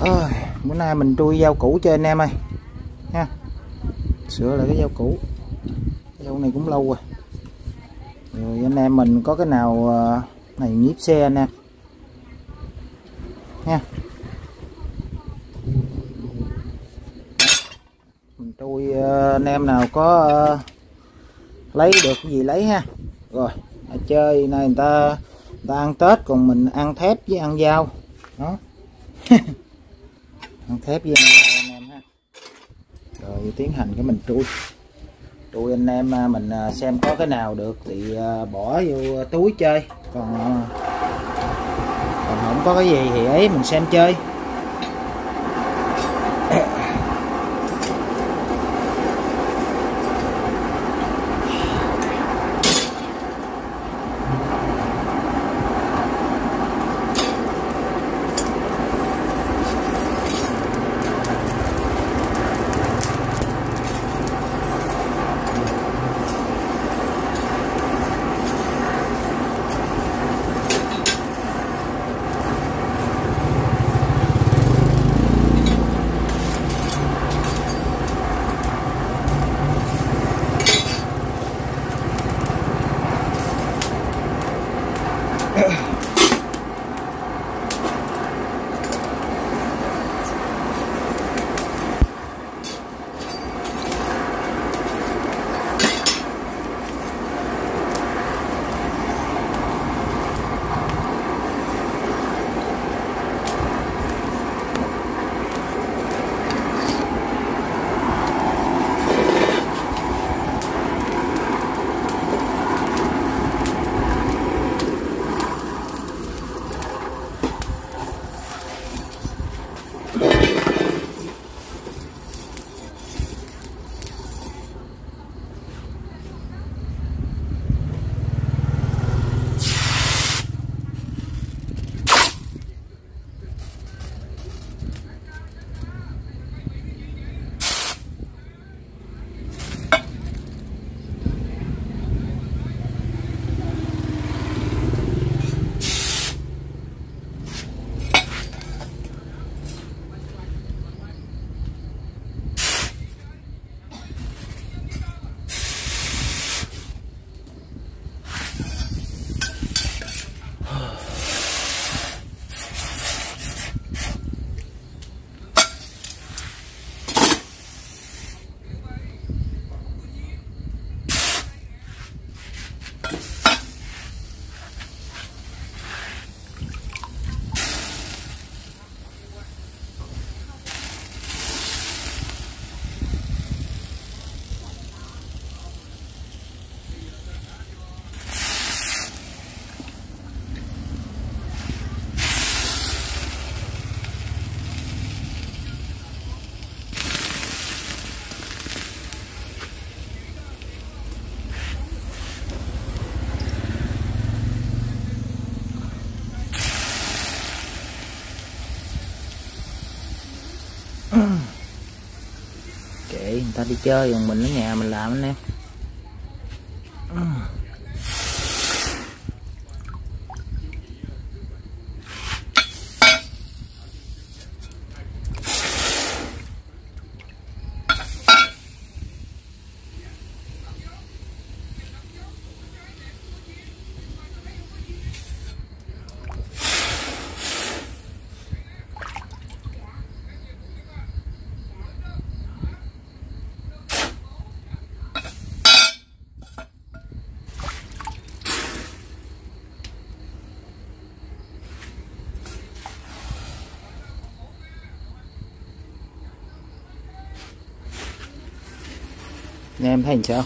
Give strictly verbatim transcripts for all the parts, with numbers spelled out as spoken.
Ôi, bữa nay mình trui dao cũ cho anh em ơi ha, sửa lại cái dao cũ. Dao này cũng lâu rồi. Rồi anh em mình có cái nào này nhíp xe anh em nha. Mình trui anh em nào có lấy được cái gì lấy ha. Rồi chơi nay người ta người ta ăn Tết, còn mình ăn thép với ăn dao đó. Ăn thép với ăn dao anh em ha. Rồi tiến hành cái mình trui trui anh em mình xem có cái nào được thì bỏ vô túi chơi, còn còn không có cái gì thì ấy mình xem chơi. Kệ người ta đi chơi, còn mình ở nhà mình làm anh em. Anh em thấy làm sao?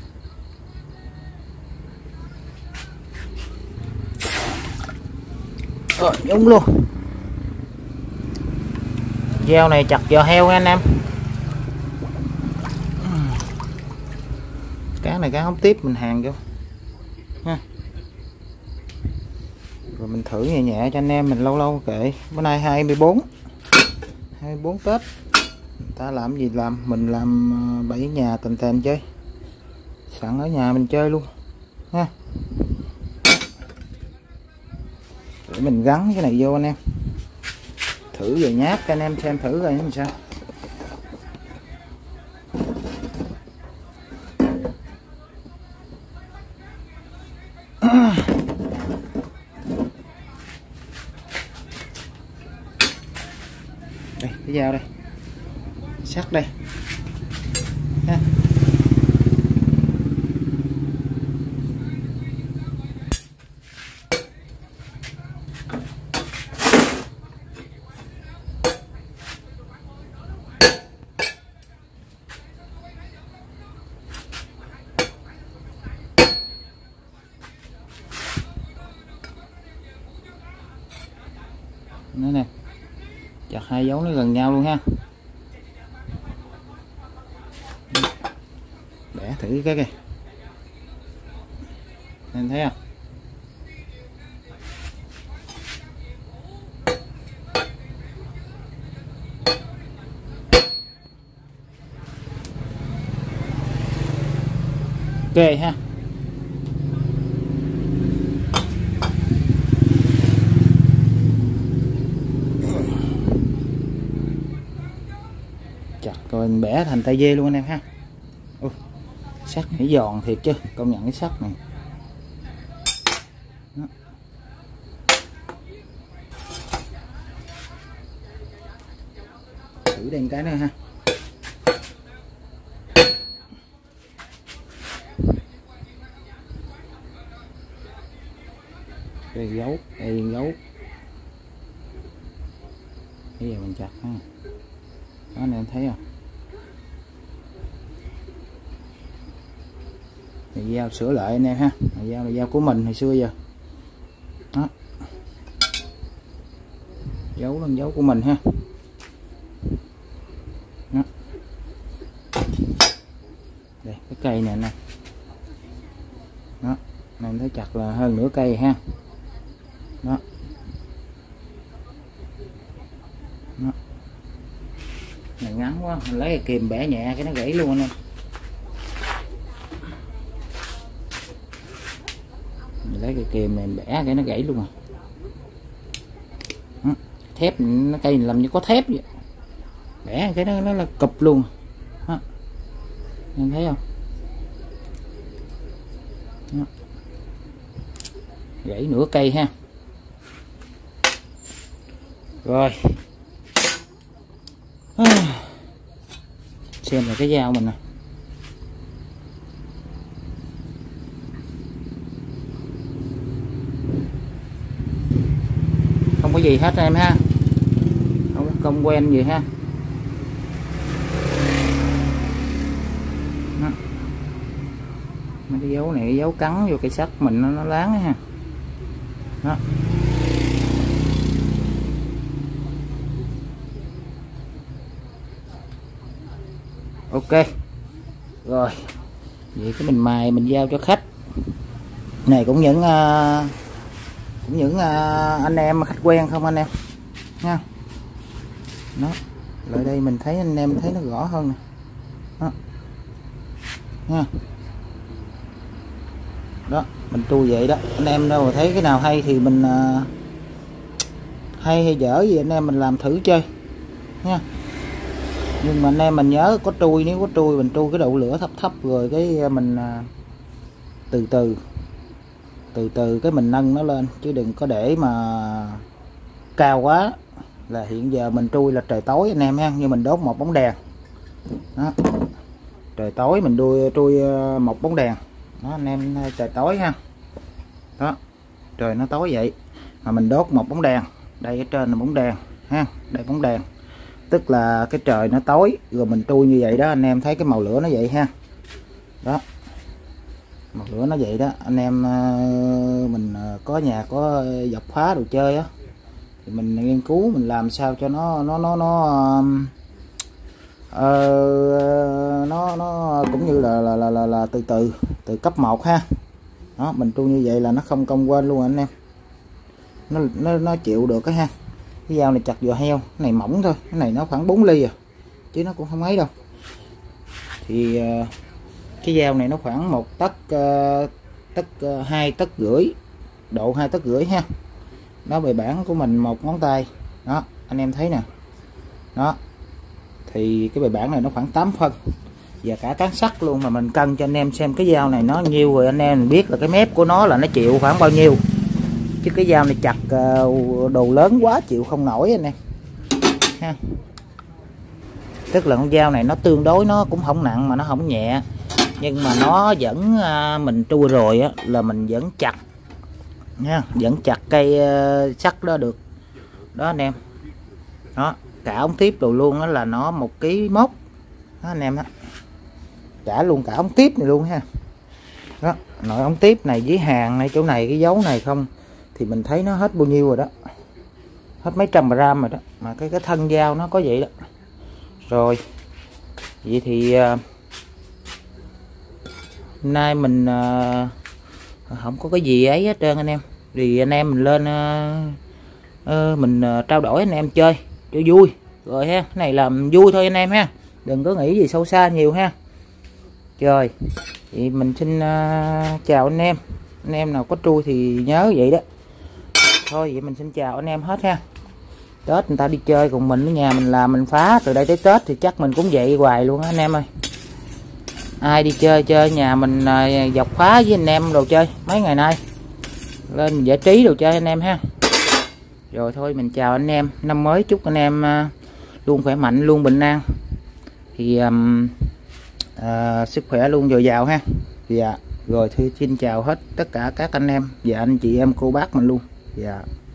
Rồi nhúng luôn. Dao này chặt giò heo nha anh em. Cá này cá hóng tiếp mình hàng vô ha. Rồi mình thử nhẹ nhẹ cho anh em mình, lâu lâu kệ. Bữa nay hai mươi bốn hai mươi bốn Tết, người ta làm gì làm, mình làm bẫy nhà tèm tèm chơi, sẵn ở nhà mình chơi luôn ha. Để mình gắn cái này vô anh em. thử về nháp cho anh em xem thử coi như sao. Đây cái dao đây, sắt đây ha. Nữa nè, chặt hai dấu nó gần nhau luôn ha. Bẻ thử cái kìa, anh thấy không? Ok ha. Chặt rồi mình bẻ thành tay dê luôn anh em ha. Ui, sắt này giòn thiệt chứ, công nhận cái sắt này. Đó. Thử đây một cái nữa ha. Đây dấu, đây dấu. Bây giờ mình chặt ha. Đó anh em thấy không? Thì dao sửa lại anh em ha. Dao là dao của mình hồi xưa giờ. Đó. Dấu là dấu của mình ha. Đó. Đây cái cây này nè. Đó, em thấy chặt là hơn nửa cây ha. Đó. Đó. Này ngắn quá, mình lấy cái kìm bẻ nhẹ cái nó gãy luôn anh em. Mình lấy cái kìm này bẻ cái nó gãy luôn à. Đó. Thép nó cây làm như có thép vậy. Bẻ cái nó nó là cụp luôn. Đó. Em thấy không? Đó. Gãy nửa cây ha. Rồi à, xem là cái dao mình nè, không có gì hết em ha, không có công quen gì ha. Đó. Mấy cái dấu này cái dấu cắn vô cây sắt mình nó, nó láng ha. Đó. Ok rồi, vậy cái mình mài mình giao cho khách này cũng những uh, cũng những uh, anh em khách quen không anh em nha. Đó, lại đây mình thấy anh em thấy nó rõ hơn nè. Đó nha. Đó mình tu vậy đó anh em, đâu mà thấy cái nào hay thì mình uh, hay hay dở gì anh em mình làm thử chơi nha. Nhưng mà anh em mình nhớ có trui, nếu có trui mình trui cái độ lửa thấp thấp rồi cái mình từ từ từ từ cái mình nâng nó lên, chứ đừng có để mà cao quá là hiện giờ mình trui là trời tối anh em ha, như mình đốt một bóng đèn. Đó. Trời tối mình đuôi trui một bóng đèn đó anh em, trời tối ha. Đó, trời nó tối vậy mà mình đốt một bóng đèn, đây ở trên là bóng đèn ha, đây bóng đèn, tức là cái trời nó tối rồi mình trui như vậy đó anh em, thấy cái màu lửa nó vậy ha. Đó, màu lửa nó vậy đó anh em. Mình có nhà có dọc phá đồ chơi á thì mình nghiên cứu mình làm sao cho nó nó nó nó uh, nó nó cũng như là là, là là là từ từ từ cấp một ha. Đó, mình trui như vậy là nó không cong quên luôn anh em, nó nó nó chịu được cái ha. Cái dao này chặt giò heo, cái này mỏng thôi, cái này nó khoảng bốn ly à, chứ nó cũng không ấy đâu. Thì uh, cái dao này nó khoảng một tấc uh, tấc uh, hai tấc rưỡi, độ hai tấc rưỡi ha. Nó bề bản của mình một ngón tay đó, anh em thấy nè, đó thì cái bài bản này nó khoảng tám phân và cả cán sắt luôn, mà mình cân cho anh em xem cái dao này nó nhiêu rồi anh em biết là cái mép của nó là nó chịu khoảng bao nhiêu, chứ cái dao này chặt đồ lớn quá chịu không nổi anh em ha. Tức là con dao này nó tương đối nó cũng không nặng mà nó không nhẹ, nhưng mà nó vẫn mình trui rồi á là mình vẫn chặt nha, vẫn chặt cây sắt đó được đó anh em. Đó cả ống tiếp đồ luôn đó là nó một ký mốt đó anh em á, trả luôn cả ống tiếp này luôn ha. Đó nội ống tiếp này với hàng này chỗ này cái dấu này không thì mình thấy nó hết bao nhiêu rồi đó, hết mấy trăm gram rồi đó, mà cái cái thân dao nó có vậy đó. Rồi vậy thì uh, nay mình uh, không có cái gì ấy hết trơn anh em, thì anh em mình lên uh, uh, mình uh, trao đổi anh em chơi cho vui rồi ha, cái này làm vui thôi anh em ha, đừng có nghĩ gì sâu xa nhiều ha. Rồi thì mình xin uh, chào anh em, anh em nào có trui thì nhớ vậy đó. Thôi vậy mình xin chào anh em hết ha. Tết người ta đi chơi cùng mình ở nhà mình làm mình phá, từ đây tới Tết thì chắc mình cũng vậy hoài luôn á anh em ơi. Ai đi chơi chơi nhà mình uh, dọc phá với anh em đồ chơi mấy ngày nay, lên mình giải trí đồ chơi anh em ha. Rồi thôi mình chào anh em, năm mới chúc anh em uh, luôn khỏe mạnh, luôn bình an, thì um, uh, sức khỏe luôn dồi dào ha. Dạ rồi thì xin chào hết tất cả các anh em và anh chị em cô bác mình luôn. Dạ.